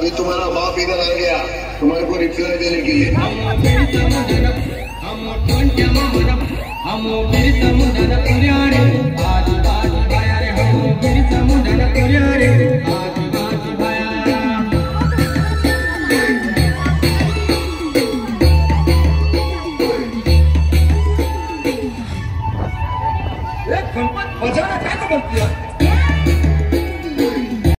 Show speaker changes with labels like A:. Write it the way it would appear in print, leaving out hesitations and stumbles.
A: अभी तुम्हारा बाप इधर आ गया तुम्हारे को रिप्लाई देने के लिए।
B: बजाना क्या तो बनती है।